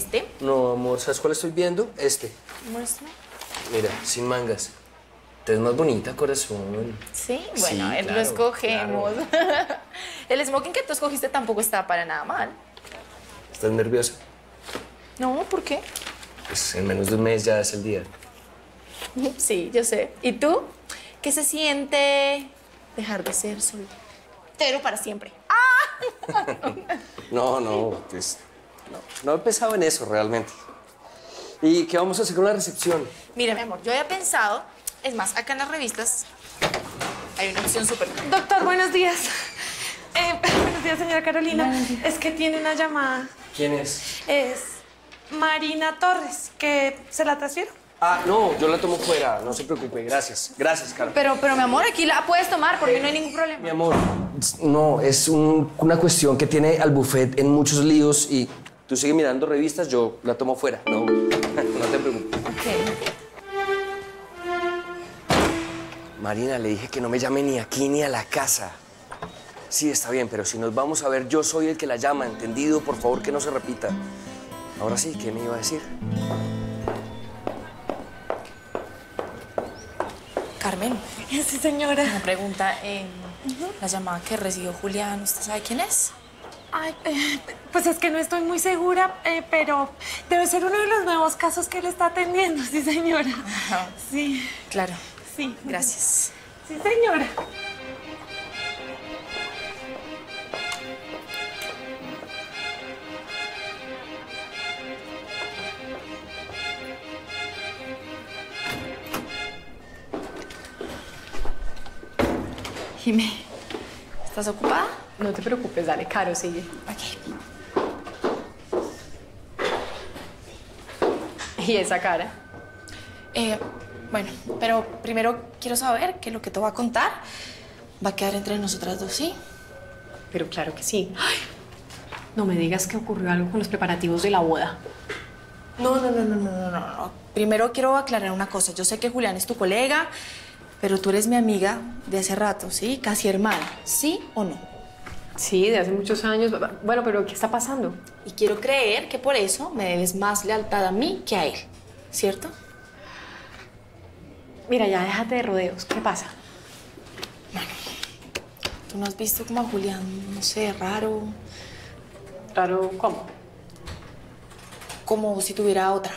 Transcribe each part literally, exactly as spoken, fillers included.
este. No, amor, ¿sabes cuál estoy viendo? Este. Muestra. Mira, sin mangas. Te ves más bonita, corazón. Sí, bueno, Sí, él claro, lo escogemos. claro. El smoking que tú escogiste tampoco está para nada mal. ¿Estás nerviosa? No, ¿por qué? Pues en menos de un mes ya es el día. Sí, yo sé. ¿Y tú? ¿Qué se siente dejar de ser soltero para siempre? ¡Ah! No, no, pues no, no he pensado en eso realmente. ¿Y qué vamos a hacer con la recepción? Mira, mi amor, yo había pensado, es más, acá en las revistas hay una opción súper... Doctor, buenos días. Eh, buenos días, señora Carolina. Es que tiene una llamada. ¿Quién es? Es Marina Torres, que se la transfiero. Ah, no, yo la tomo fuera, no se preocupe, gracias. Gracias, Carol. Pero, pero, mi amor, aquí la puedes tomar porque no hay ningún Mi problema. amor, no, es un- una cuestión que tiene al buffet en muchos líos y tú sigues mirando revistas, yo la tomo fuera, no, no te preocupes. Ok. Marina, le dije que no me llame ni aquí ni a la casa. Sí, está bien, pero si nos vamos a ver, yo soy el que la llama, ¿entendido? Por favor, que no se repita. Ahora sí, ¿qué me iba a decir? Carmen, Sí, señora. una pregunta. Eh, La llamada que recibió Julián, ¿usted sabe quién es? Ay, eh, pues es que no estoy muy segura, eh, pero debe ser uno de los nuevos casos que él está atendiendo, sí, señora. Ajá. Sí, Claro. sí. Gracias. Sí, señora. Jimé, ¿estás ocupada? No te preocupes, dale, Caro, sigue. Ok. ¿Y esa cara? Eh, bueno, pero primero quiero saber que lo que te voy a contar va a quedar entre nosotras dos, ¿sí? Pero claro que sí. Ay, no me digas que ocurrió algo con los preparativos de la boda. No, no, no, no, no, no, no, no. Primero quiero aclarar una cosa. Yo sé que Julián es tu colega, pero tú eres mi amiga de hace rato, ¿sí? Casi hermana, ¿sí o no? Sí, de hace muchos años. Bueno, pero ¿qué está pasando? Y quiero creer que por eso me debes más lealtad a mí que a él, ¿cierto? Mira, ya déjate de rodeos. ¿Qué pasa? ¿Tú no has visto como a Julián, no sé, raro? Raro, ¿cómo? Como si tuviera otra.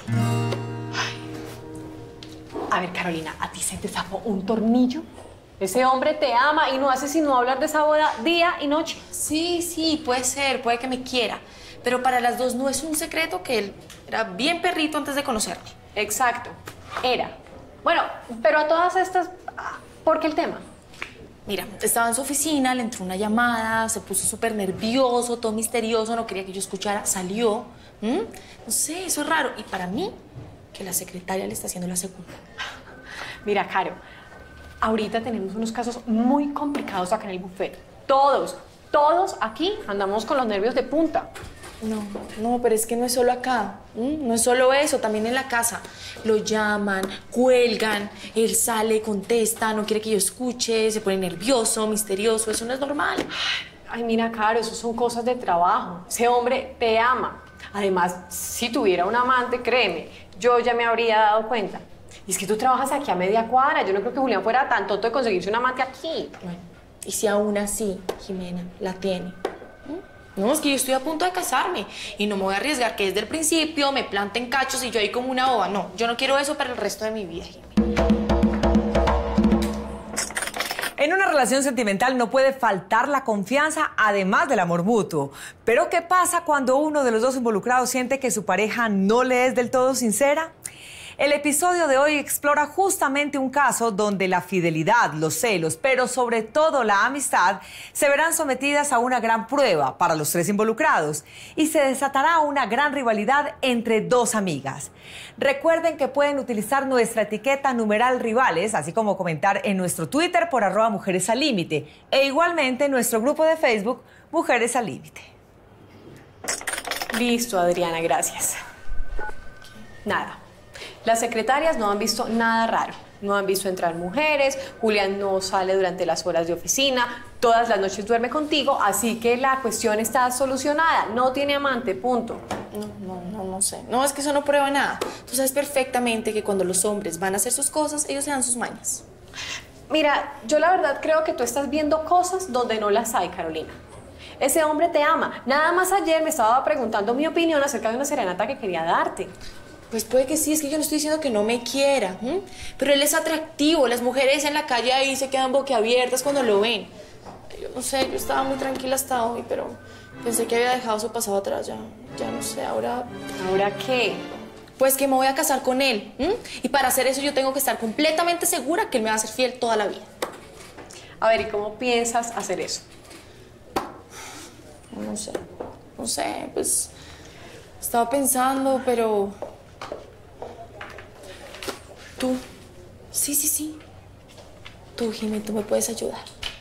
A ver, Carolina, ¿a ti se te zafó un tornillo? Ese hombre te ama y no hace sino hablar de esa boda día y noche. Sí, sí, puede ser, puede que me quiera. Pero para las dos no es un secreto que él era bien perrito antes de conocerme. Exacto, era. Bueno, pero a todas estas, ¿por qué el tema? Mira, estaba en su oficina, le entró una llamada, se puso súper nervioso, todo misterioso, no quería que yo escuchara, salió. ¿Mm? No sé, eso es raro. Y para mí, que la secretaria le está haciendo la segunda. Mira, Caro, ahorita tenemos unos casos muy complicados acá en el buffet. Todos, todos aquí andamos con los nervios de punta. No, no, pero es que no es solo acá. ¿Mm? No es solo eso, también en la casa. Lo llaman, cuelgan, él sale, contesta, no quiere que yo escuche, se pone nervioso, misterioso, eso no es normal. Ay, mira, Caro, eso son cosas de trabajo. Ese hombre te ama. Además, si tuviera un amante, créeme, yo ya me habría dado cuenta. Y es que tú trabajas aquí a media cuadra. Yo no creo que Julián fuera tan tonto de conseguirse un amante aquí. Bueno, y si aún así, Jimena, la tiene. ¿Mm? No, es que yo estoy a punto de casarme y no me voy a arriesgar que desde el principio me planten cachos y yo ahí como una boba. No, yo no quiero eso para el resto de mi vida, Jimena. En una relación sentimental no puede faltar la confianza, además del amor mutuo. Pero ¿qué pasa cuando uno de los dos involucrados siente que su pareja no le es del todo sincera? El episodio de hoy explora justamente un caso donde la fidelidad, los celos, pero sobre todo la amistad, se verán sometidas a una gran prueba para los tres involucrados y se desatará una gran rivalidad entre dos amigas. Recuerden que pueden utilizar nuestra etiqueta numeral rivales, así como comentar en nuestro Twitter por arroba Mujeres al Límite e igualmente en nuestro grupo de Facebook Mujeres al Límite. Listo, Adriana, gracias. Nada. Las secretarias no han visto nada raro. No han visto entrar mujeres, Julián no sale durante las horas de oficina, todas las noches duerme contigo, así que la cuestión está solucionada. No tiene amante, punto. No, no, no, no sé. No, es que eso no prueba nada. Tú sabes perfectamente que cuando los hombres van a hacer sus cosas, ellos se dan sus mañas. Mira, yo la verdad creo que tú estás viendo cosas donde no las hay, Carolina. Ese hombre te ama. Nada más ayer me estaba preguntando mi opinión acerca de una serenata que quería darte. Pues puede que sí, es que yo no estoy diciendo que no me quiera, ¿m? Pero él es atractivo, las mujeres en la calle ahí se quedan boquiabiertas cuando lo ven. Yo no sé, yo estaba muy tranquila hasta hoy, pero pensé que había dejado su pasado atrás, ya, ya no sé, ahora... ¿Ahora qué? Pues que me voy a casar con él, ¿m? Y para hacer eso yo tengo que estar completamente segura que él me va a ser fiel toda la vida. A ver, ¿y cómo piensas hacer eso? No sé, no sé, pues... Estaba pensando, pero... Tú, sí, sí, sí. Tú, Jimmy, tú me puedes ayudar.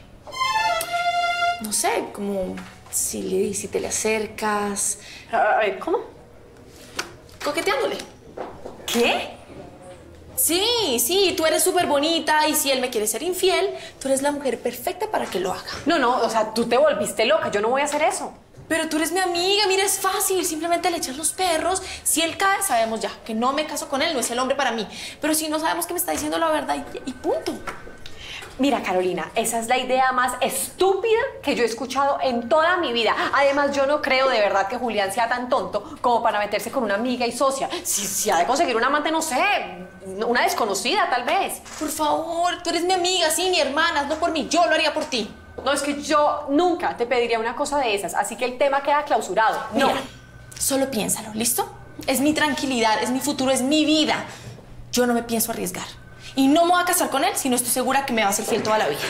No sé, como si, le, si te le acercas. A ver, ¿cómo? Coqueteándole. ¿Qué? Sí, sí, tú eres súper bonita y si él me quiere ser infiel, tú eres la mujer perfecta para que lo haga. No, no, o sea, tú te volviste loca, yo no voy a hacer eso. Pero tú eres mi amiga, mira, es fácil, simplemente le echas los perros. Si él cae, sabemos ya que no me caso con él, no es el hombre para mí. Pero si no sabemos que me está diciendo la verdad y, y punto. Mira, Carolina, esa es la idea más estúpida que yo he escuchado en toda mi vida. Además, yo no creo de verdad que Julián sea tan tonto como para meterse con una amiga y socia. Si, si ha de conseguir un amante, no sé, una desconocida tal vez. Por favor, tú eres mi amiga, sí, mi hermana, no por mí, yo lo haría por ti. No, es que yo nunca te pediría una cosa de esas, así que el tema queda clausurado. No. Mira, solo piénsalo, ¿listo? Es mi tranquilidad, es mi futuro, es mi vida. Yo no me pienso arriesgar. Y no me voy a casar con él si no estoy segura que me va a ser fiel toda la vida.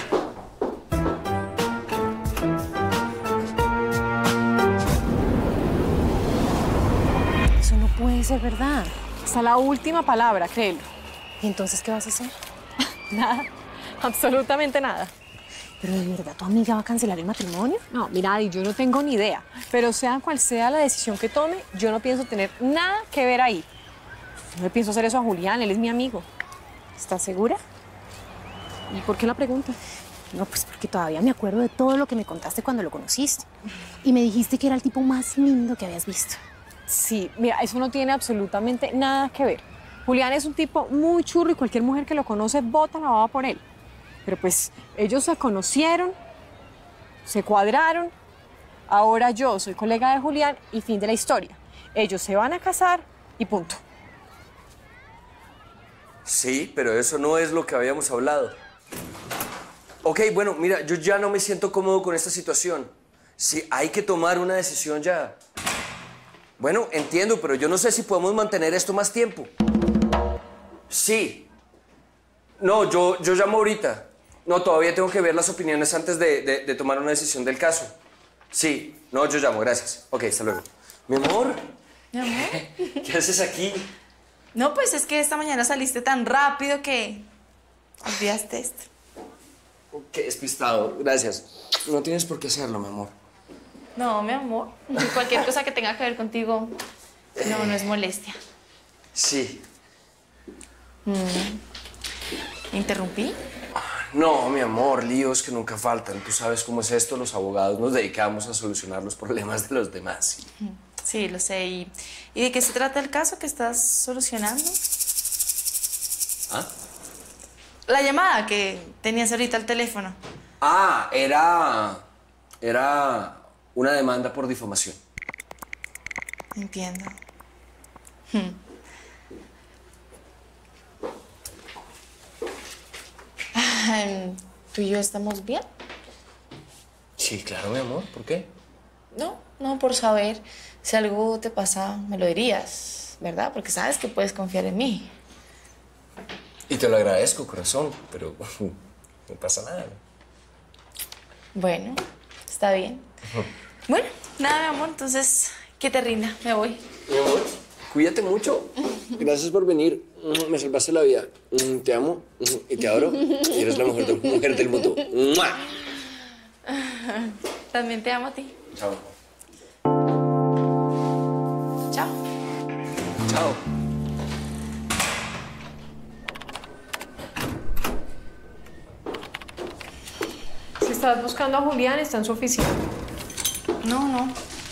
Eso no puede ser verdad. Hasta la última palabra, créelo. ¿Y entonces qué vas a hacer? Nada, absolutamente nada. ¿Pero de verdad tu amiga va a cancelar el matrimonio? No, mira, Adi, yo no tengo ni idea. Pero sea cual sea la decisión que tome, yo no pienso tener nada que ver ahí. No le pienso hacer eso a Julián, él es mi amigo. ¿Estás segura? ¿Y por qué la pregunta? No, pues porque todavía me acuerdo de todo lo que me contaste cuando lo conociste. Y me dijiste que era el tipo más lindo que habías visto. Sí, mira, eso no tiene absolutamente nada que ver. Julián es un tipo muy churro y cualquier mujer que lo conoce bota la baba por él. Pero pues ellos se conocieron, se cuadraron. Ahora yo soy colega de Julián y fin de la historia. Ellos se van a casar y punto. Sí, pero eso no es lo que habíamos hablado. Ok, bueno, mira, yo ya no me siento cómodo con esta situación. Sí, hay que tomar una decisión ya. Bueno, entiendo, pero yo no sé si podemos mantener esto más tiempo. Sí. No, yo, yo llamo ahorita. No, todavía tengo que ver las opiniones antes de, de, de tomar una decisión del caso. Sí. No, yo llamo, gracias. Ok, hasta luego. Mi amor. Mi amor. ¿Qué, ¿Qué haces aquí? No, pues es que esta mañana saliste tan rápido que olvidaste esto. Qué despistado. Gracias. No tienes por qué hacerlo, mi amor. No, mi amor. Cualquier cosa que tenga que ver contigo, no, no es molestia. Sí. Mm. ¿Interrumpí? No, mi amor, líos que nunca faltan. Tú sabes cómo es esto, los abogados nos dedicamos a solucionar los problemas de los demás. Sí, lo sé. ¿Y, ¿y de qué se trata el caso que estás solucionando? ¿Ah? La llamada que tenías ahorita al teléfono. Ah, era... Era una demanda por difamación. Entiendo. Hmm. ¿Tú y yo estamos bien? Sí, claro, mi amor. ¿Por qué? No, no, por saber. Si algo te pasa, me lo dirías, ¿verdad? Porque sabes que puedes confiar en mí. Y te lo agradezco, corazón, pero no pasa nada. Bueno, está bien. Bueno, nada, mi amor, entonces, que te rinda, me voy. Mi amor, cuídate mucho. Gracias por venir. Me salvaste la vida. Te amo y te adoro. Y eres la mejor mujer del mundo. También te amo a ti. Chao. Chao. Chao. estás buscando a Julián, está en su oficina. No, no.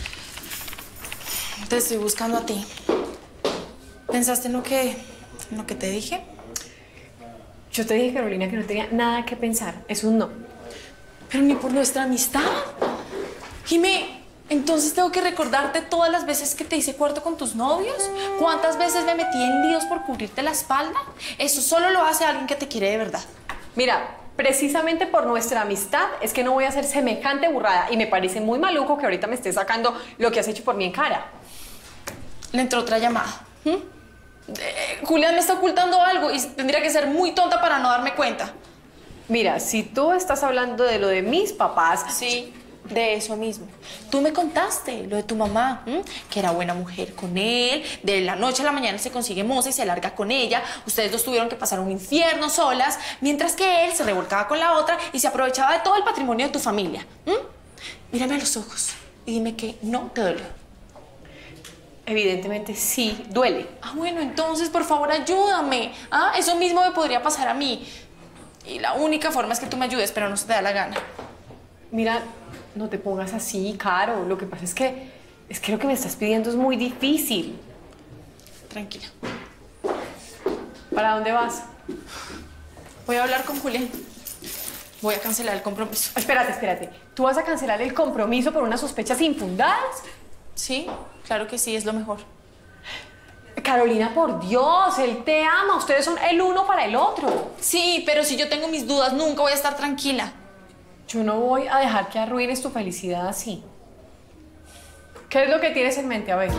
Te estoy buscando a ti. ¿Pensaste en lo que, en lo que te dije? Yo te dije, Carolina, que no tenía nada que pensar. Es un no. Pero ni por nuestra amistad. Jimé, entonces tengo que recordarte todas las veces que te hice cuarto con tus novios. ¿Cuántas veces me metí en líos por cubrirte la espalda? Eso solo lo hace alguien que te quiere de verdad. Mira, precisamente por nuestra amistad es que no voy a hacer semejante burrada. Y me parece muy maluco que ahorita me estés sacando lo que has hecho por mí en cara. Le entró otra llamada. ¿Mm? Eh, Julián me está ocultando algo y tendría que ser muy tonta para no darme cuenta. Mira, si tú estás hablando de lo de mis papás... Sí, de eso mismo. Tú me contaste lo de tu mamá, ¿m? Que era buena mujer con él, de la noche a la mañana se consigue moza y se larga con ella, ustedes dos tuvieron que pasar un infierno solas, mientras que él se revolcaba con la otra y se aprovechaba de todo el patrimonio de tu familia. ¿M? Mírame a los ojos y dime que no te dolió. Evidentemente sí, duele. Ah, bueno, entonces, por favor, ayúdame. Ah, eso mismo me podría pasar a mí. Y la única forma es que tú me ayudes, pero no se te da la gana. Mira, no te pongas así, Caro. Lo que pasa es que, es que lo que me estás pidiendo es muy difícil. Tranquila. ¿Para dónde vas? Voy a hablar con Julián. Voy a cancelar el compromiso. Espérate, espérate. ¿Tú vas a cancelar el compromiso por unas sospechas infundadas? Sí, claro que sí, es lo mejor. Carolina, por Dios, él te ama. Ustedes son el uno para el otro. Sí, pero si yo tengo mis dudas, nunca voy a estar tranquila. Yo no voy a dejar que arruines tu felicidad así. ¿Qué es lo que tienes en mente? A ver.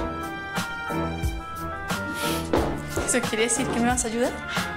¿Eso quiere decir que me vas a ayudar?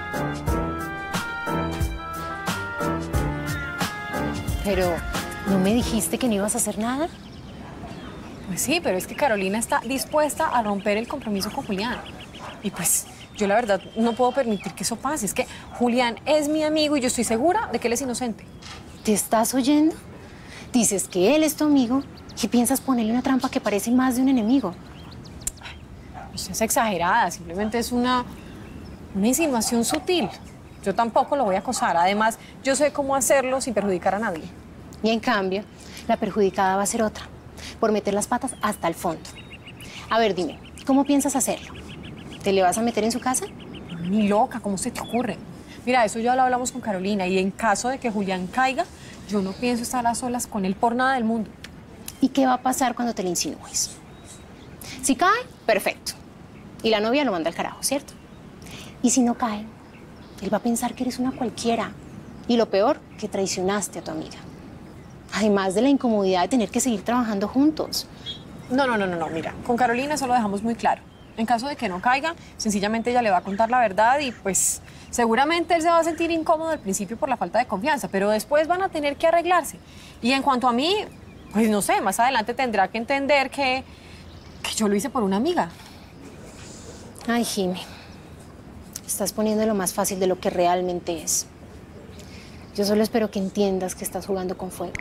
Pero, ¿no me dijiste que no ibas a hacer nada? Pues sí, pero es que Carolina está dispuesta a romper el compromiso con Julián. Y pues yo la verdad no puedo permitir que eso pase. Es que Julián es mi amigo y yo estoy segura de que él es inocente. ¿Te estás oyendo? Dices que él es tu amigo y piensas ponerle una trampa que parece más de un enemigo. No seas exagerada, simplemente es una, una insinuación sutil. Yo tampoco lo voy a acosar. Además, yo sé cómo hacerlo sin perjudicar a nadie. Y en cambio, la perjudicada va a ser otra, por meter las patas hasta el fondo. A ver, dime, ¿cómo piensas hacerlo? ¿Te le vas a meter en su casa? Ni loca, ¿cómo se te ocurre? Mira, eso ya lo hablamos con Carolina y en caso de que Julián caiga, yo no pienso estar a solas con él por nada del mundo. ¿Y qué va a pasar cuando te le insinúes? Si cae, perfecto. Y la novia lo manda al carajo, ¿cierto? Y si no cae, él va a pensar que eres una cualquiera. Y lo peor, que traicionaste a tu amiga. Además de la incomodidad de tener que seguir trabajando juntos. No, no, no, no, no, mira, con Carolina eso lo dejamos muy claro. En caso de que no caiga, sencillamente ella le va a contar la verdad y pues seguramente él se va a sentir incómodo al principio por la falta de confianza, pero después van a tener que arreglarse. Y en cuanto a mí, pues no sé, más adelante tendrá que entender que, que yo lo hice por una amiga. Ay, Jimmy, estás poniendo lo más fácil de lo que realmente es. Yo solo espero que entiendas que estás jugando con fuego.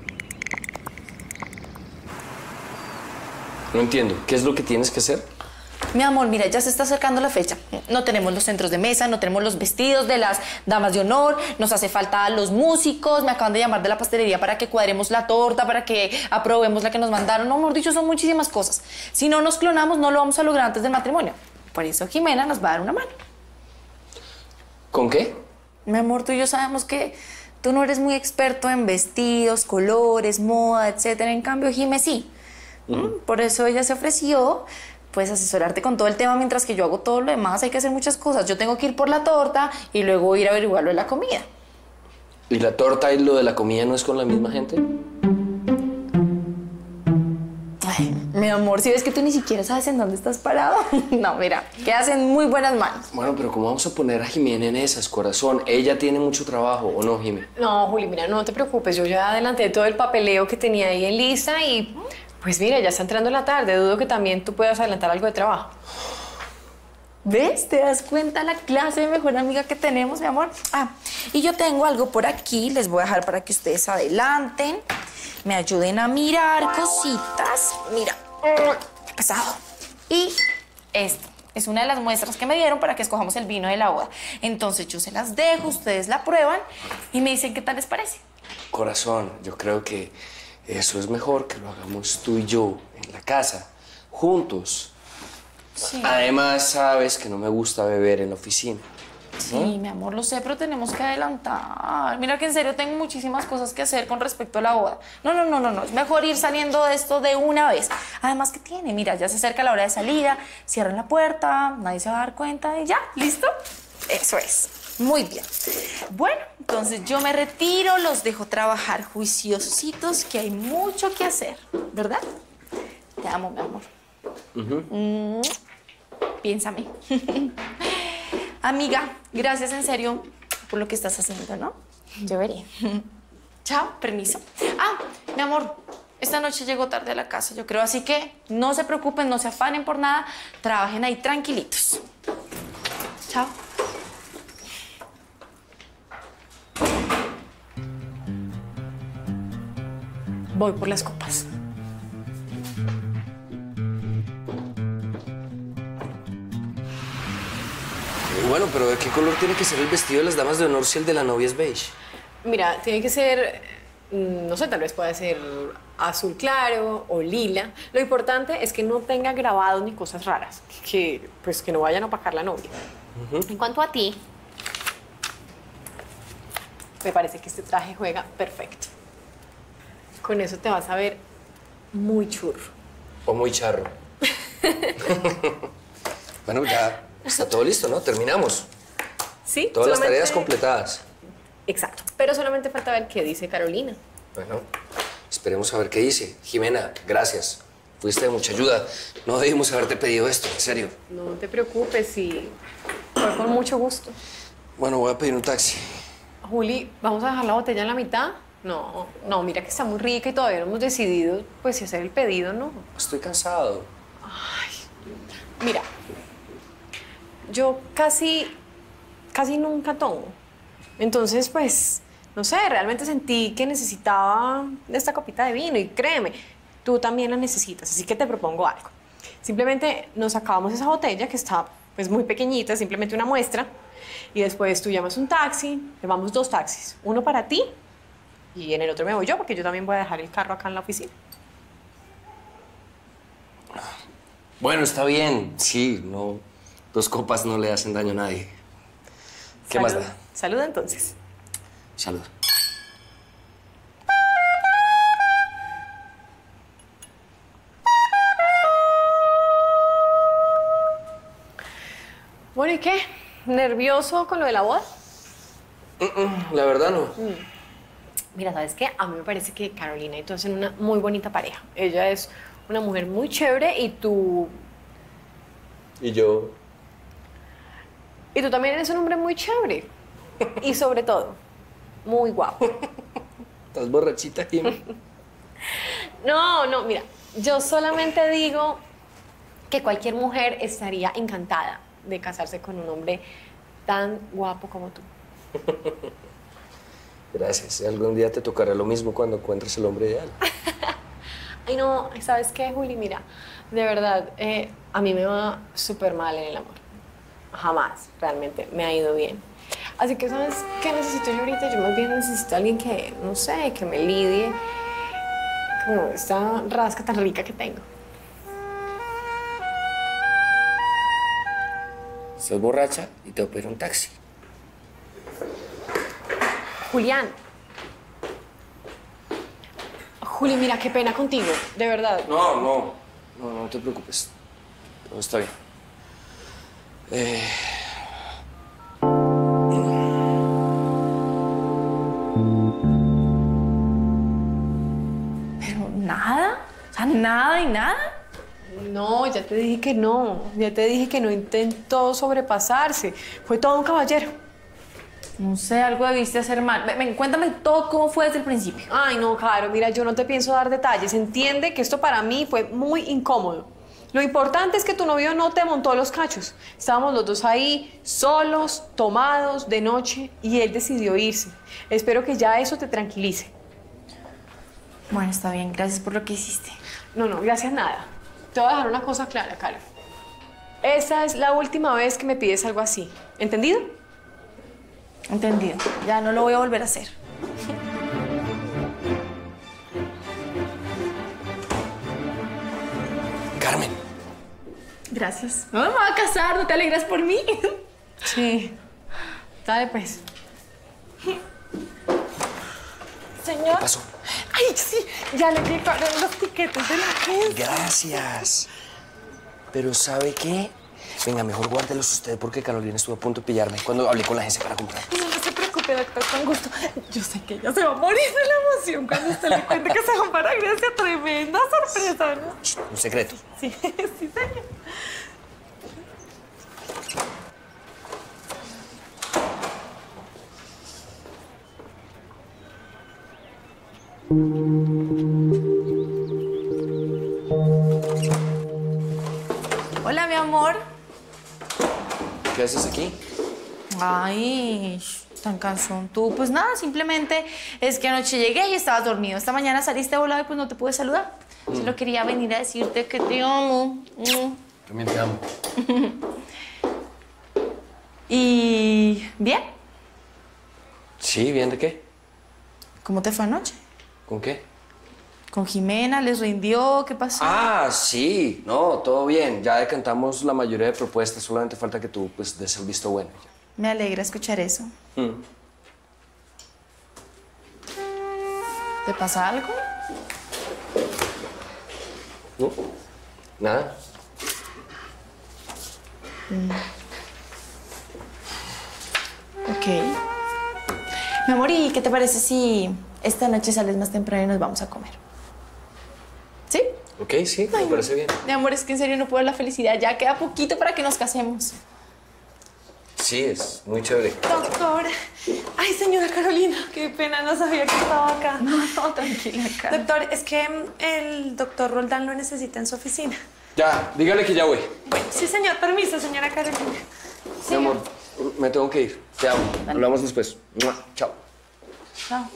No entiendo. ¿Qué es lo que tienes que hacer? Mi amor, mira, ya se está acercando la fecha. No tenemos los centros de mesa, no tenemos los vestidos de las damas de honor, nos hace falta los músicos, me acaban de llamar de la pastelería para que cuadremos la torta, para que aprobemos la que nos mandaron. No, mejor dicho, son muchísimas cosas. Si no nos clonamos, no lo vamos a lograr antes del matrimonio. Por eso Jimena nos va a dar una mano. ¿Con qué? Mi amor, tú y yo sabemos que tú no eres muy experto en vestidos, colores, moda, etcétera. En cambio, Jimé sí. Uh-huh. Por eso ella se ofreció, pues, asesorarte con todo el tema mientras que yo hago todo lo demás. Hay que hacer muchas cosas. Yo tengo que ir por la torta y luego ir a averiguar lo de la comida. ¿Y la torta y lo de la comida no es con la misma gente? Ay, mi amor, si ves que tú ni siquiera sabes en dónde estás parado. No, mira, quedas en muy buenas manos. Bueno, pero ¿cómo vamos a poner a Jimena en esas, corazón? Ella tiene mucho trabajo, ¿o no, Jimena? No, Juli, mira, no te preocupes. Yo ya adelanté todo el papeleo que tenía ahí en lista y... Pues mira, ya está entrando la tarde. Dudo que también tú puedas adelantar algo de trabajo. ¿Ves? ¿Te das cuenta la clase de mejor amiga que tenemos, mi amor? Ah, y yo tengo algo por aquí. Les voy a dejar para que ustedes adelanten. Me ayuden a mirar cositas. Mira, qué pesado. Y esto es una de las muestras que me dieron para que escojamos el vino de la boda. Entonces yo se las dejo, ustedes la prueban y me dicen qué tal les parece. Corazón, yo creo que eso es mejor que lo hagamos tú y yo en la casa, juntos. Sí. Además, sabes que no me gusta beber en la oficina. Sí, mi amor, lo sé, pero tenemos que adelantar. Mira que en serio tengo muchísimas cosas que hacer con respecto a la boda. No, no, no, no, no. Es mejor ir saliendo de esto de una vez. Además, ¿qué tiene? Mira, ya se acerca la hora de salida, cierran la puerta, nadie se va a dar cuenta y ya, ¿listo? Eso es. Muy bien. Bueno, entonces yo me retiro, los dejo trabajar juiciositos, que hay mucho que hacer, ¿verdad? Te amo, mi amor. Uh-huh. mm, piénsame. Amiga, gracias en serio por lo que estás haciendo, ¿no? Yo veré. Chao, permiso. Ah, mi amor, esta noche llego tarde a la casa, yo creo, así que no se preocupen, no se afanen por nada, trabajen ahí tranquilitos. Chao. Voy por las copas. Bueno, pero ¿de qué color tiene que ser el vestido de las damas de honor si el de la novia es beige? Mira, tiene que ser, no sé, tal vez pueda ser azul claro o lila. Lo importante es que no tenga grabados ni cosas raras, que pues que no vayan a opacar la novia. Uh-huh. En cuanto a ti, me parece que este traje juega perfecto. Con eso te vas a ver muy churro. O muy charro. Bueno, ya está todo listo, ¿no? Terminamos. Sí. Todas las solamente... tareas completadas. Exacto. Pero solamente falta ver qué dice Carolina. Bueno, esperemos a ver qué dice. Jimena, gracias. Fuiste de mucha ayuda. No debimos haberte pedido esto, en serio. No te preocupes, sí. Fue con mucho gusto. Bueno, voy a pedir un taxi. Juli, ¿vamos a dejar la botella en la mitad? No, no, mira que está muy rica y todavía no hemos decidido, pues, si hacer el pedido, ¿no? Estoy cansado. Ay, mira, yo casi, casi nunca tomo. Entonces, pues, no sé, realmente sentí que necesitaba esta copita de vino y créeme, tú también la necesitas, así que te propongo algo. Simplemente nos acabamos esa botella que está, pues, muy pequeñita, simplemente una muestra, y después tú llamas un taxi, llevamos dos taxis, uno para ti y en el otro me voy yo porque yo también voy a dejar el carro acá en la oficina. Bueno, está bien, sí, no, dos copas no le hacen daño a nadie. ¿Qué Salud. más da? Salud entonces. Salud. Bueno, ¿y qué? ¿Nervioso con lo de la boda? Mm-mm, la verdad no. Mm. Mira, ¿sabes qué? A mí me parece que Carolina y tú hacen una muy bonita pareja. Ella es una mujer muy chévere y tú... ¿Y yo? Y tú también eres un hombre muy chévere. Y sobre todo, muy guapo. ¿Estás borrachita, Jim? No, no, mira, yo solamente digo que cualquier mujer estaría encantada de casarse con un hombre tan guapo como tú. Gracias. Si algún día te tocará lo mismo cuando encuentres el hombre ideal. Ay, no, ¿sabes qué, Juli? Mira, de verdad, eh, a mí me va súper mal en el amor. Jamás, realmente, me ha ido bien. Así que, ¿sabes qué necesito yo ahorita? Yo más bien necesito a alguien que, no sé, que me lidie como esta rasca tan rica que tengo. Soy borracha y te voy a pedir un taxi. Julián. Juli, mira, qué pena contigo, de verdad. No, no, no, no te preocupes. Todo está bien. Eh... Pero nada, o sea, nada y nada. No, ya te dije que no. Ya te dije que no intentó sobrepasarse. Fue todo un caballero. No sé, algo debiste hacer mal. Ven, ven, cuéntame todo cómo fue desde el principio. Ay, no, Caro, mira, yo no te pienso dar detalles. Entiende que esto para mí fue muy incómodo. Lo importante es que tu novio no te montó los cachos. Estábamos los dos ahí, solos, tomados, de noche, y él decidió irse. Espero que ya eso te tranquilice. Bueno, está bien. Gracias por lo que hiciste. No, no, gracias nada. Te voy a dejar una cosa clara, Caro. Esa es la última vez que me pides algo así. ¿Entendido? Entendido. Ya no lo voy a volver a hacer. Gracias. No me voy a casar, ¿no te alegras por mí? Sí. Dale, pues. Señor. ¿Qué pasó? Ay, sí, ya le llegaron los tiquetes de la agencia. Gracias. Pero ¿sabe qué? Venga, mejor guárdelos usted porque Carolina estuvo a punto de pillarme cuando hablé con la agencia para comprar. No, no se preocupe, doctor, con gusto. Yo sé que ella se va a morir de la emoción cuando usted le cuente que se van para Grecia. Tremenda sorpresa, ¿no? Un secreto. Sí, sí, señor. Hola, mi amor. ¿Qué haces aquí? Ay, tan cansón tú. Pues nada, simplemente es que anoche llegué y estabas dormido. Esta mañana saliste volado y pues no te pude saludar. Mm. Solo quería venir a decirte que te amo. Mm. También te amo. ¿Y bien? Sí, ¿bien de qué? ¿Cómo te fue anoche? ¿Con qué? ¿Con Jimena? ¿Les rindió? ¿Qué pasó? Ah, sí. No, todo bien. Ya decantamos la mayoría de propuestas. Solamente falta que tú, pues, des el visto bueno. Me alegra escuchar eso. Mm. ¿Te pasa algo? ¿No? ¿Nada? Mm. Ok. Mi amor, ¿y qué te parece si esta noche sales más temprano y nos vamos a comer? ¿Sí? Ok, sí, me parece bien. Mi amor, es que en serio no puedo ver la felicidad. Ya queda poquito para que nos casemos. Sí, es muy chévere. Doctor. Ay, señora Carolina, qué pena, no sabía que estaba acá. No, no, tranquila, Carol. Doctor, es que el doctor Roldán lo necesita en su oficina. Ya, dígale que ya voy. Bueno, sí, señor. Permiso, señora Carolina. Mi amor, me tengo que ir. Te amo. Hablamos después. Mua. Chao. Chao.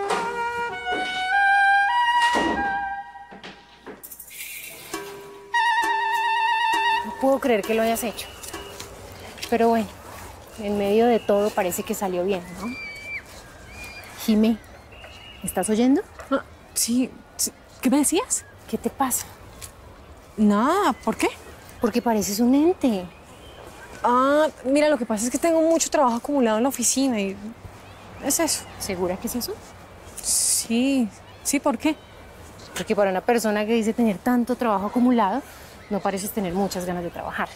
No puedo creer que lo hayas hecho. Pero bueno, en medio de todo parece que salió bien, ¿no? Jimé, ¿estás oyendo? Ah, sí, sí. ¿Qué me decías? ¿Qué te pasa? Nada, ¿por qué? Porque pareces un ente. Ah, mira, lo que pasa es que tengo mucho trabajo acumulado en la oficina y es eso. ¿Segura que es eso? Sí, sí, ¿por qué? Porque para una persona que dice tener tanto trabajo acumulado, no pareces tener muchas ganas de trabajar.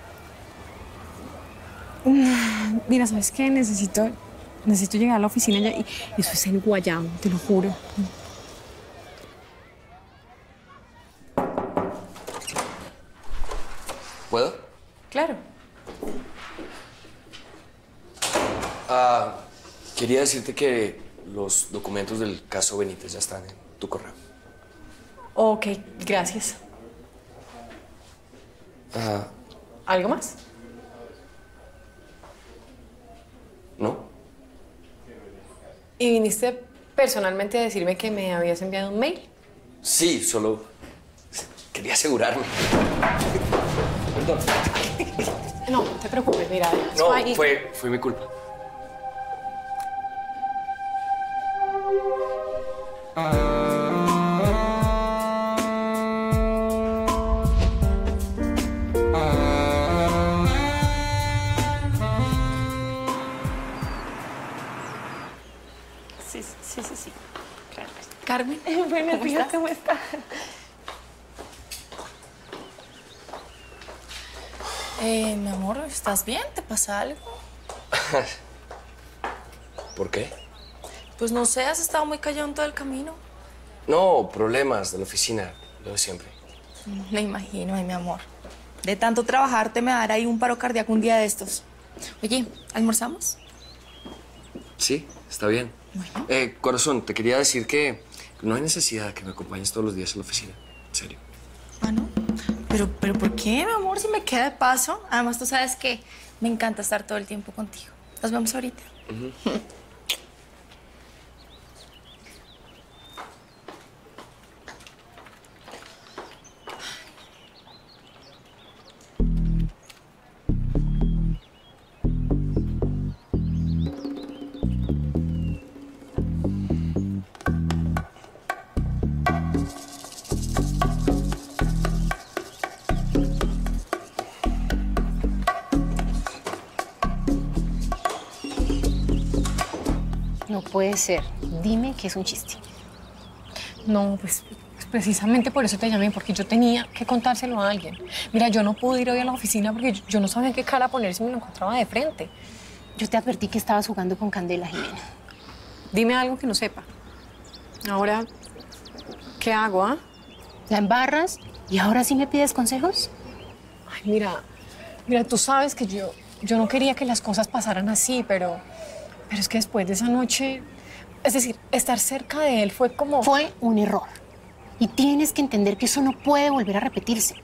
Mira, ¿sabes qué? Necesito, necesito llegar a la oficina ya y eso es en Guayamo, te lo juro. ¿Puedo? Claro. Ah, quería decirte que los documentos del caso Benítez ya están en tu correo. Ok, gracias. Ah, ¿Algo más? ¿no? ¿Y viniste personalmente a decirme que me habías enviado un mail? Sí, solo quería asegurarme. Perdón. No, no te preocupes, mira. No, ahí. fue, fue mi culpa. Sí, sí, sí, sí. Claro. Carmen. Buenos ¿Cómo días, estás? ¿cómo está? Eh, mi amor, ¿estás bien? ¿Te pasa algo? ¿Por qué? Pues no sé, has estado muy callado en todo el camino. No, problemas de la oficina, lo de siempre. Me imagino, ay, mi amor. De tanto trabajar te me dará ahí un paro cardíaco un día de estos. Oye, ¿almorzamos? Sí, está bien. Bueno. Eh, corazón, te quería decir que no hay necesidad de que me acompañes todos los días a la oficina. En serio. Ah, ¿no? Pero, pero ¿por qué, mi amor? Si me queda de paso. Además, tú sabes que me encanta estar todo el tiempo contigo. Nos vemos ahorita. Uh-huh. No puede ser. Dime que es un chiste. No, pues, pues precisamente por eso te llamé, porque yo tenía que contárselo a alguien. Mira, yo no pude ir hoy a la oficina porque yo, yo no sabía qué cara poner si me lo encontraba de frente. Yo te advertí que estabas jugando con Candela, Jimena. Dime algo que no sepa. Ahora, ¿qué hago, ah? ¿La embarras y ahora sí me pides consejos? Ay, mira, mira, tú sabes que yo, yo no quería que las cosas pasaran así, pero, pero es que después de esa noche, es decir, estar cerca de él fue como... Fue un error. Y tienes que entender que eso no puede volver a repetirse.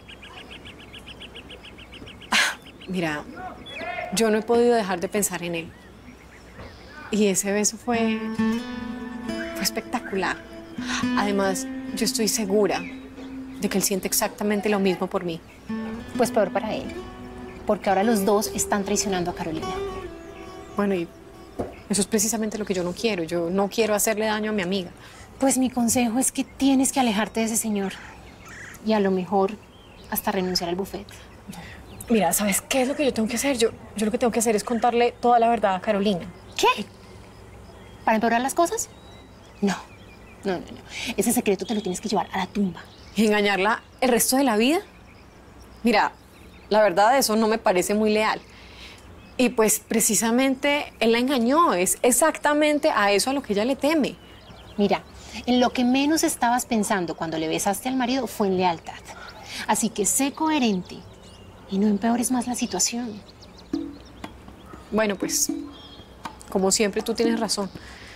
Mira, yo no he podido dejar de pensar en él. Y ese beso fue... fue espectacular. Además, yo estoy segura de que él siente exactamente lo mismo por mí. Pues peor para él, porque ahora los dos están traicionando a Carolina. Bueno, y eso es precisamente lo que yo no quiero. Yo no quiero hacerle daño a mi amiga. Pues mi consejo es que tienes que alejarte de ese señor. Y a lo mejor hasta renunciar al buffet. Mira, ¿sabes qué es lo que yo tengo que hacer? Yo, yo lo que tengo que hacer es contarle toda la verdad a Carolina. ¿Qué? ¿Para empeorar las cosas? No, no, no, no. Ese secreto te lo tienes que llevar a la tumba. ¿Y engañarla el resto de la vida? Mira, la verdad eso no me parece muy leal. Y pues precisamente él la engañó. Es exactamente a eso a lo que ella le teme. Mira, en lo que menos estabas pensando cuando le besaste al marido fue en lealtad. Así que sé coherente y no empeores más la situación. Bueno, pues, como siempre, tú tienes razón.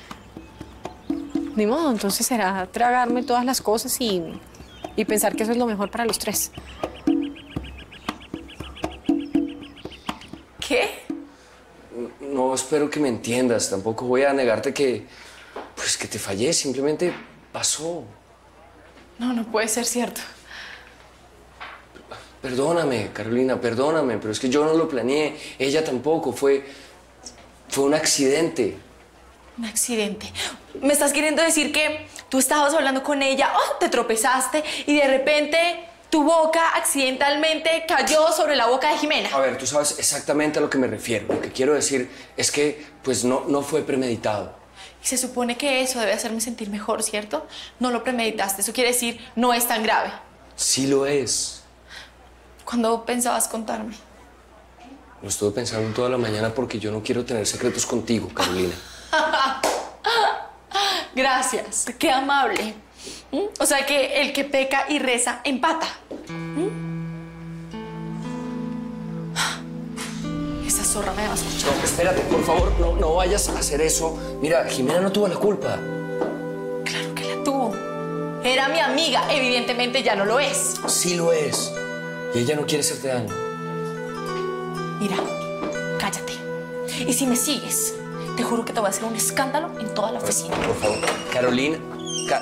Ni modo, entonces será tragarme todas las cosas y, y pensar que eso es lo mejor para los tres. ¿Qué? No espero que me entiendas. Tampoco voy a negarte que, pues, que te fallé. Simplemente pasó. No, no puede ser cierto. Perdóname, Carolina, perdóname, pero es que yo no lo planeé. Ella tampoco. Fue, fue un accidente. Un accidente. ¿Me estás queriendo decir que tú estabas hablando con ella, oh, te tropezaste y de repente tu boca accidentalmente cayó sobre la boca de Jimena? A ver, tú sabes exactamente a lo que me refiero. Lo que quiero decir es que, pues, no, no fue premeditado. Y se supone que eso debe hacerme sentir mejor, ¿cierto? No lo premeditaste. Eso quiere decir, no es tan grave. Sí lo es. ¿Cuándo pensabas contarme? Lo estuve pensando toda la mañana porque yo no quiero tener secretos contigo, Carolina. Gracias, qué amable. ¿Mm? O sea que el que peca y reza empata. ¿Mm? Esa zorra me va a escuchar. No, espérate, por favor, no, no vayas a hacer eso. Mira, Jimena no tuvo la culpa. Claro que la tuvo. Era mi amiga, evidentemente ya no lo es. Sí lo es. Y ella no quiere hacerte daño. Mira, cállate. Y si me sigues, te juro que te voy a hacer un escándalo en toda la oficina. Por favor, Carolina. Ca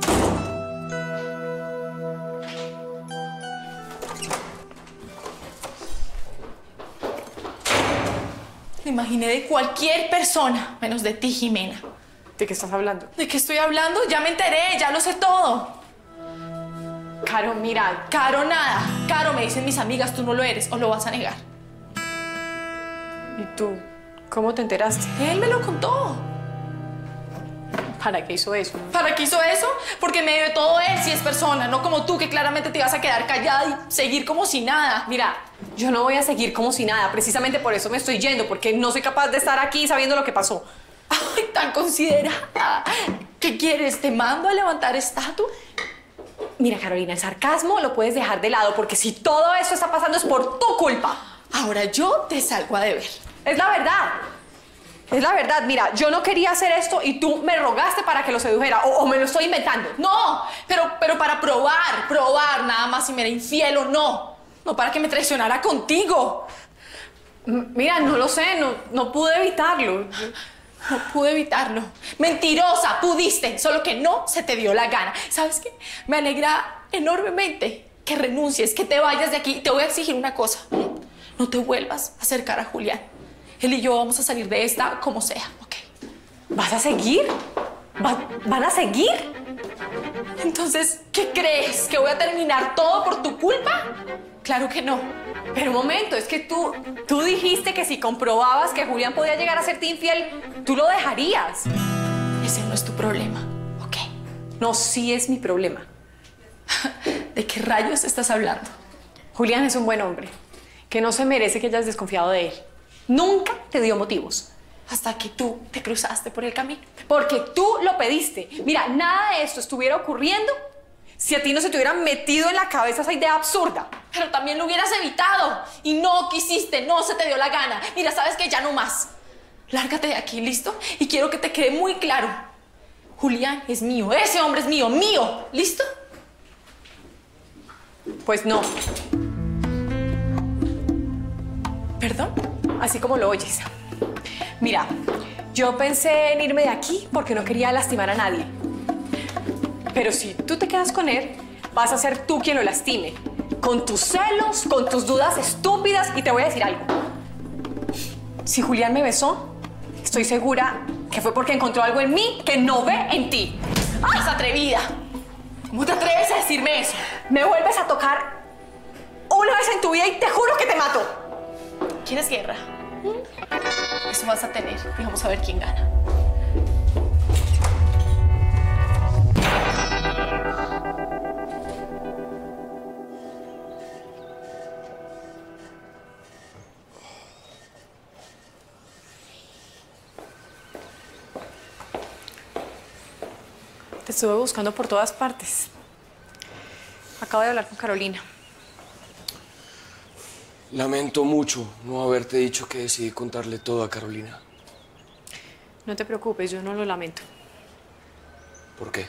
Me imaginé de cualquier persona, menos de ti, Jimena. ¿De qué estás hablando? ¿De qué estoy hablando? Ya me enteré, ya lo sé todo. Caro, mira. Caro, nada. Caro, me dicen mis amigas, tú no lo eres, o lo vas a negar. ¿Y tú? ¿Cómo te enteraste? Él me lo contó. ¿Para qué hizo eso? ¿Para qué hizo eso? Porque en medio de todo él sí es persona, no como tú que claramente te ibas a quedar callada y seguir como si nada. Mira, yo no voy a seguir como si nada. Precisamente por eso me estoy yendo, porque no soy capaz de estar aquí sabiendo lo que pasó. Ay, tan considerada. ¿Qué quieres? ¿Te mando a levantar estatua? Mira, Carolina, el sarcasmo lo puedes dejar de lado, porque si todo esto está pasando es por tu culpa. Ahora yo te salgo a deber. Es la verdad. Es la verdad. Mira, yo no quería hacer esto y tú me rogaste para que lo sedujera. O, o me lo estoy inventando. No, pero, pero para probar, probar nada más si me era infiel o no. No para que me traicionara contigo. M- Mira, no lo sé, no, no pude evitarlo. No pude evitarlo. Mentirosa, pudiste, solo que no se te dio la gana. ¿Sabes qué? Me alegra enormemente que renuncies, que te vayas de aquí. Te voy a exigir una cosa. No te vuelvas a acercar a Julián. Él y yo vamos a salir de esta como sea, ¿ok? ¿Vas a seguir? ¿Va- ¿Van a seguir? Entonces, ¿qué crees? ¿Que voy a terminar todo por tu culpa? Claro que no. Pero un momento, es que tú, tú dijiste que si comprobabas que Julián podía llegar a serte infiel, tú lo dejarías. Ese no es tu problema, ¿ok? No, sí es mi problema. ¿De qué rayos estás hablando? Julián es un buen hombre, que no se merece que hayas desconfiado de él. Nunca te dio motivos. Hasta que tú te cruzaste por el camino. Porque tú lo pediste. Mira, nada de esto estuviera ocurriendo si a ti no se te hubiera metido en la cabeza esa idea absurda. Pero también lo hubieras evitado. Y no quisiste, no se te dio la gana. Mira, sabes que ya no más. Lárgate de aquí, ¿listo? Y quiero que te quede muy claro. Julián es mío, ese hombre es mío, mío. ¿Listo? Pues no. ¿Perdón? Así como lo oyes. Mira, yo pensé en irme de aquí porque no quería lastimar a nadie. Pero si tú te quedas con él, vas a ser tú quien lo lastime. Con tus celos, con tus dudas estúpidas. Y te voy a decir algo. Si Julián me besó, estoy segura que fue porque encontró algo en mí que no ve en ti. ¡Ay, atrevida! ¿Cómo te atreves a decirme eso? Me vuelves a tocar una vez en tu vida y te juro que te mato. ¿Quieres guerra? Eso vas a tener y vamos a ver quién gana. Te estuve buscando por todas partes. Acabo de hablar con Carolina. Lamento mucho no haberte dicho que decidí contarle todo a Carolina. No te preocupes, yo no lo lamento. ¿Por qué?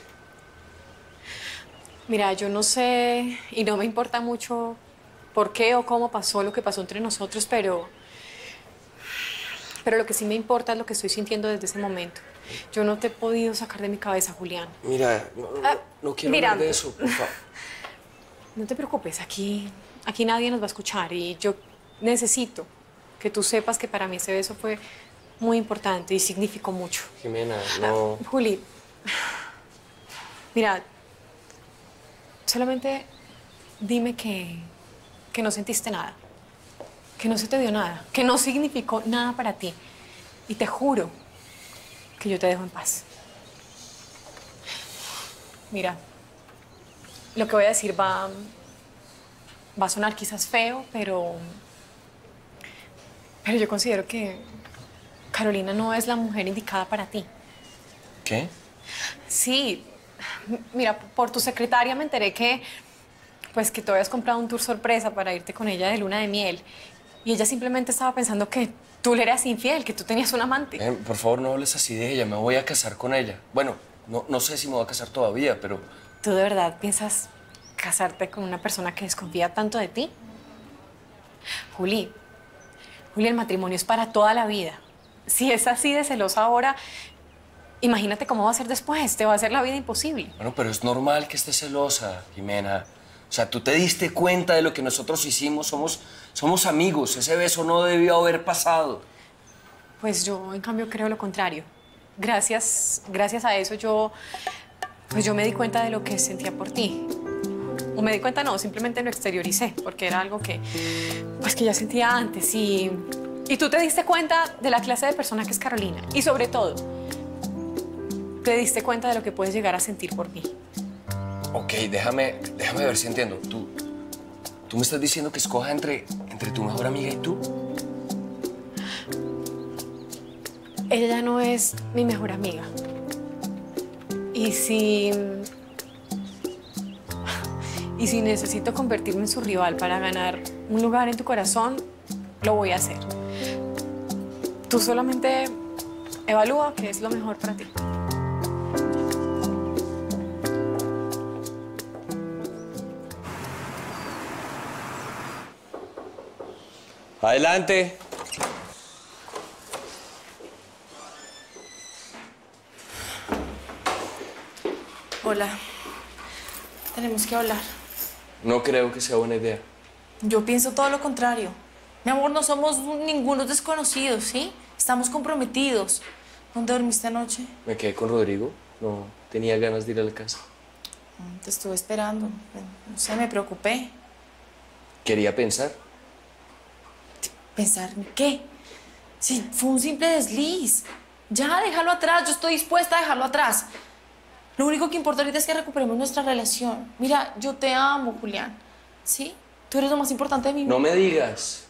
Mira, yo no sé y no me importa mucho por qué o cómo pasó lo que pasó entre nosotros, pero... Pero lo que sí me importa es lo que estoy sintiendo desde ese momento. Yo no te he podido sacar de mi cabeza, Julián. Mira, no, no, Ah, no quiero mira. hablar de eso, por favor. No te preocupes, aquí, aquí nadie nos va a escuchar y yo necesito que tú sepas que para mí ese beso fue muy importante y significó mucho. Jimena, no... Ah, Juli, mira, solamente dime que, que no sentiste nada, que no se te dio nada, que no significó nada para ti. Y te juro que yo te dejo en paz. Mira, lo que voy a decir va, va a sonar quizás feo, pero, pero yo considero que Carolina no es la mujer indicada para ti. ¿Qué? Sí, m- mira, por tu secretaria me enteré que, pues, que tú habías comprado un tour sorpresa para irte con ella de luna de miel. Y ella simplemente estaba pensando que tú le eras infiel, que tú tenías un amante. Eh, por favor, no hables así de ella. Me voy a casar con ella. Bueno, no, no sé si me voy a casar todavía, pero... ¿Tú de verdad piensas casarte con una persona que desconfía tanto de ti? Juli, Juli, el matrimonio es para toda la vida. Si es así de celosa ahora, imagínate cómo va a ser después. Te va a hacer la vida imposible. Bueno, pero es normal que estés celosa, Jimena. O sea, tú te diste cuenta de lo que nosotros hicimos. Somos, somos amigos. Ese beso no debió haber pasado. Pues yo, en cambio, creo lo contrario. Gracias, gracias a eso yo, pues yo me di cuenta de lo que sentía por ti. O me di cuenta, no, simplemente lo exterioricé, porque era algo que, pues que ya sentía antes. Y, y tú te diste cuenta de la clase de persona que es Carolina. Y sobre todo, te diste cuenta de lo que puedes llegar a sentir por mí. Ok, déjame, déjame ver si entiendo. ¿Tú, tú me estás diciendo que escoja entre, entre tu mejor amiga y tú? Ella ya no es mi mejor amiga. Y si... Y si necesito convertirme en su rival para ganar un lugar en tu corazón, lo voy a hacer. Tú solamente evalúa qué es lo mejor para ti. Adelante. Hola. Tenemos que hablar. No creo que sea buena idea. Yo pienso todo lo contrario. Mi amor, no somos ningunos desconocidos, ¿sí? Estamos comprometidos. ¿Dónde dormiste anoche? Me quedé con Rodrigo. No tenía ganas de ir a la casa. Te estuve esperando. No sé, me preocupé. Quería pensar. ¿Pensar en qué? Sí, fue un simple desliz. Ya, déjalo atrás. Yo estoy dispuesta a dejarlo atrás. Lo único que importa ahorita es que recuperemos nuestra relación. Mira, yo te amo, Julián. ¿Sí? Tú eres lo más importante de mi vida. No me digas.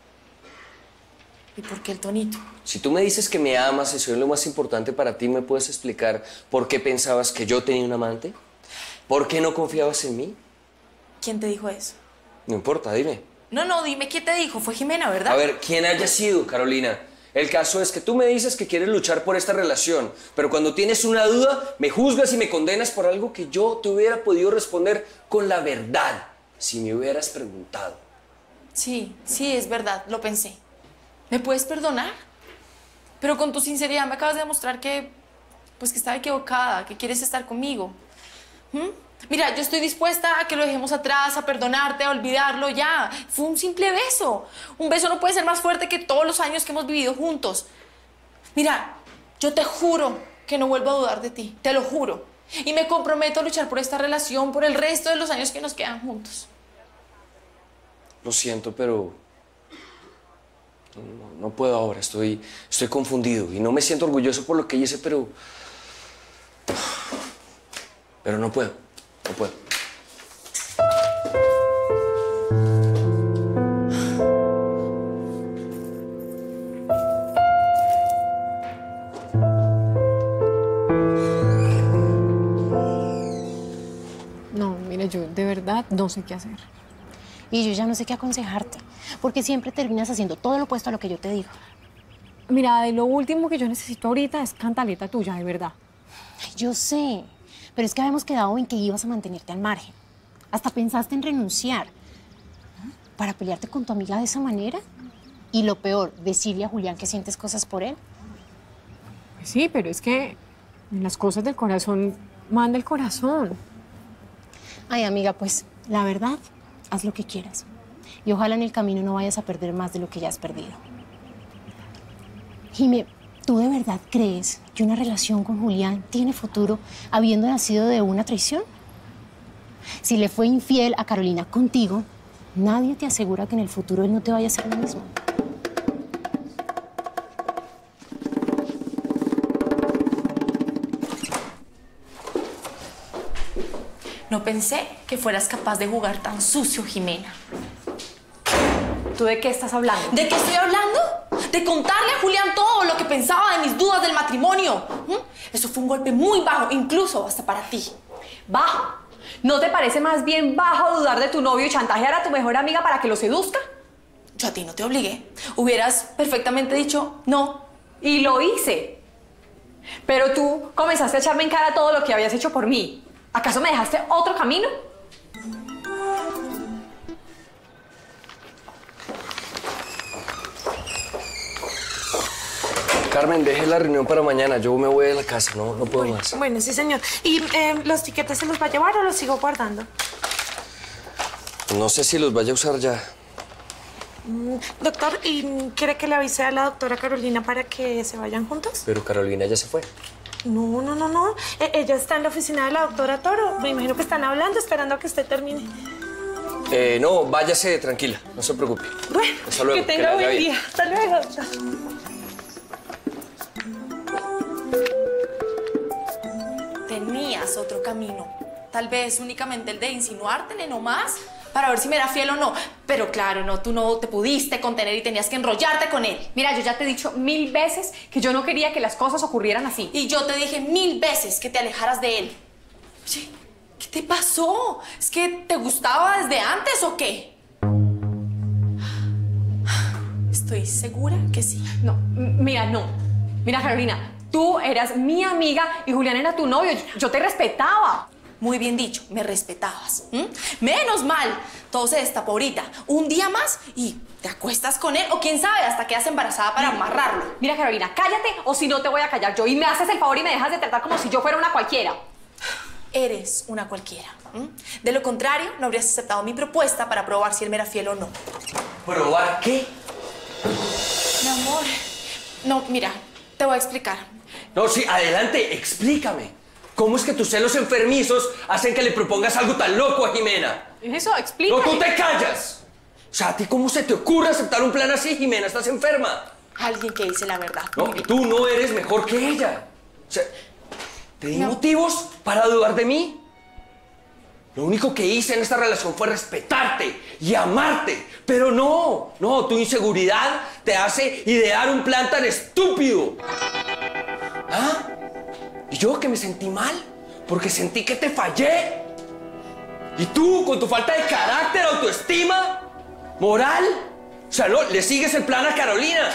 ¿Y por qué el tonito? Si tú me dices que me amas y soy lo más importante para ti, ¿me puedes explicar por qué pensabas que yo tenía un amante? ¿Por qué no confiabas en mí? ¿Quién te dijo eso? No importa, dime. No, no, dime quién te dijo. Fue Jimena, ¿verdad? A ver, ¿quién haya sido, Carolina? El caso es que tú me dices que quieres luchar por esta relación, pero cuando tienes una duda, me juzgas y me condenas por algo que yo te hubiera podido responder con la verdad, si me hubieras preguntado. Sí, sí, es verdad, lo pensé. ¿Me puedes perdonar? Pero con tu sinceridad me acabas de demostrar que, pues que estaba equivocada, que quieres estar conmigo. ¿Mm? Mira, yo estoy dispuesta a que lo dejemos atrás, a perdonarte, a olvidarlo ya. Fue un simple beso. Un beso no puede ser más fuerte que todos los años que hemos vivido juntos. Mira, yo te juro que no vuelvo a dudar de ti, te lo juro. Y me comprometo a luchar por esta relación por el resto de los años que nos quedan juntos. Lo siento, pero no, no puedo ahora. Estoy, estoy confundido y no me siento orgulloso por lo que hice, pero... Pero no puedo, no puedo. No, mira, yo de verdad no sé qué hacer. Y yo ya no sé qué aconsejarte, porque siempre terminas haciendo todo lo opuesto a lo que yo te digo. Mira, de lo último que yo necesito ahorita es cantaleta tuya, de verdad. Ay, yo sé, pero es que habíamos quedado en que ibas a mantenerte al margen. Hasta pensaste en renunciar. ¿Para pelearte con tu amiga de esa manera? Y lo peor, decirle a Julián que sientes cosas por él. Pues sí, pero es que en las cosas del corazón manda el corazón. Ay, amiga, pues, la verdad, haz lo que quieras. Y ojalá en el camino no vayas a perder más de lo que ya has perdido. Jimé, ¿tú de verdad crees que una relación con Julián tiene futuro habiendo nacido de una traición? Si le fue infiel a Carolina contigo, nadie te asegura que en el futuro él no te vaya a hacer lo mismo. No pensé que fueras capaz de jugar tan sucio, Jimena. ¿Tú de qué estás hablando? ¿De qué estoy hablando? De contarle a Julián todo lo que pensaba de mis dudas del matrimonio. ¿Mm? Eso fue un golpe muy bajo, incluso hasta para ti. ¿Bajo? ¿No te parece más bien bajo dudar de tu novio y chantajear a tu mejor amiga para que lo seduzca? Yo a ti no te obligué. Hubieras perfectamente dicho no. Y lo hice. Pero tú comenzaste a echarme en cara todo lo que habías hecho por mí. ¿Acaso me dejaste otro camino? Carmen, deje la reunión para mañana. Yo me voy a la casa, no, no puedo Bueno, más. bueno, sí, señor. ¿Y eh, los tiquetes se los va a llevar o los sigo guardando? No sé si los vaya a usar ya. Mm, doctor, ¿y quiere que le avise a la doctora Carolina para que se vayan juntos? Pero Carolina ya se fue. No, no, no, no. E- ella está en la oficina de la doctora Toro. Me imagino que están hablando, esperando a que usted termine. Eh, no, váyase tranquila, no se preocupe. Bueno, Hasta luego, que que tenga le vaya buen bien. día. Hasta luego, doctor. Tenías otro camino. Tal vez únicamente el de insinuártele nomás para ver si me era fiel o no. Pero claro, no, tú no te pudiste contener y tenías que enrollarte con él. Mira, yo ya te he dicho mil veces que yo no quería que las cosas ocurrieran así. Y yo te dije mil veces que te alejaras de él. Oye, ¿qué te pasó? ¿Es que te gustaba desde antes o qué? Estoy segura que sí. No, m- mira, no. Mira, Carolina, tú eras mi amiga y Julián era tu novio. Yo, yo te respetaba. Muy bien dicho, me respetabas. ¿M? Menos mal, todo se destapó ahorita. Un día más y te acuestas con él o quién sabe, hasta quedas embarazada para amarrarlo. Mira, Carolina, cállate o si no te voy a callar yo. Y me haces el favor y me dejas de tratar como si yo fuera una cualquiera. Eres una cualquiera. ¿M? De lo contrario, no habrías aceptado mi propuesta para probar si él me era fiel o no. ¿Probar qué? Mi amor. No, mira, te voy a explicar. No, sí, adelante, explícame. ¿Cómo es que tus celos enfermizos hacen que le propongas algo tan loco a Jimena? Eso, explícame. ¡No, tú te callas! sea, ¿a ti cómo se te ocurre aceptar un plan así, Jimena? ¿Estás enferma? Alguien que dice la verdad. No, y tú no eres mejor que ella. O sea, ¿te di no. motivos para dudar de mí? Lo único que hice en esta relación fue respetarte y amarte. Pero no, no, tu inseguridad te hace idear un plan tan estúpido. ¿Ah? ¿Y yo que me sentí mal? Porque sentí que te fallé. ¿Y tú, con tu falta de carácter, autoestima, moral? O sea, no, le sigues el plan a Carolina.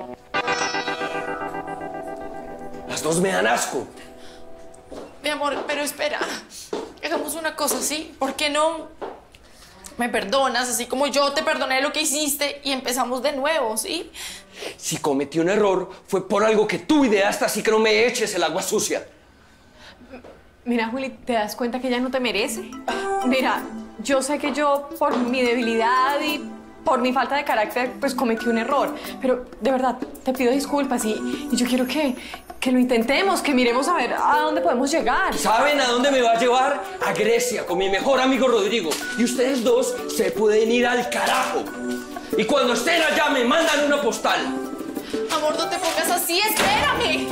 Las dos me dan asco. Mi amor, pero espera. Hagamos una cosa, ¿sí? ¿Por qué no me perdonas, así como yo te perdoné lo que hiciste y empezamos de nuevo, ¿sí? Si cometí un error, fue por algo que tú ideaste, así que no me eches el agua sucia. Mira, Juli, ¿te das cuenta que ella no te merece? Mira, yo sé que yo, por mi debilidad y por mi falta de carácter, pues cometí un error. Pero, de verdad, te pido disculpas y, y yo quiero que, que lo intentemos, que miremos a ver a dónde podemos llegar. ¿Saben a dónde me va a llevar? A Grecia, con mi mejor amigo Rodrigo. Y ustedes dos se pueden ir al carajo. Y cuando estén allá, me mandan una postal. Amor, no te pongas así, espérame.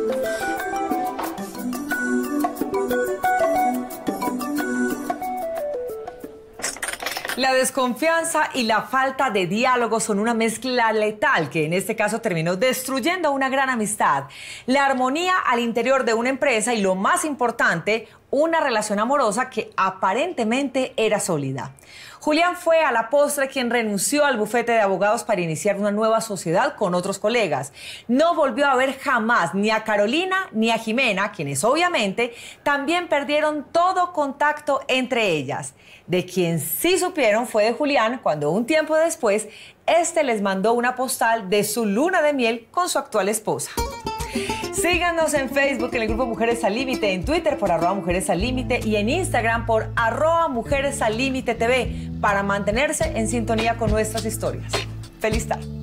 La desconfianza y la falta de diálogo son una mezcla letal que en este caso terminó destruyendo una gran amistad, la armonía al interior de una empresa y, lo más importante, una relación amorosa que aparentemente era sólida. Julián fue a la postre quien renunció al bufete de abogados para iniciar una nueva sociedad con otros colegas. No volvió a ver jamás ni a Carolina ni a Jimena, quienes obviamente también perdieron todo contacto entre ellas. De quien sí supieron fue de Julián cuando un tiempo después este les mandó una postal de su luna de miel con su actual esposa. Síganos en Facebook en el grupo Mujeres al Límite, en Twitter por arroba Mujeres al Límite y en Instagram por arroba Mujeres al Límite T V para mantenerse en sintonía con nuestras historias. ¡Feliz tarde!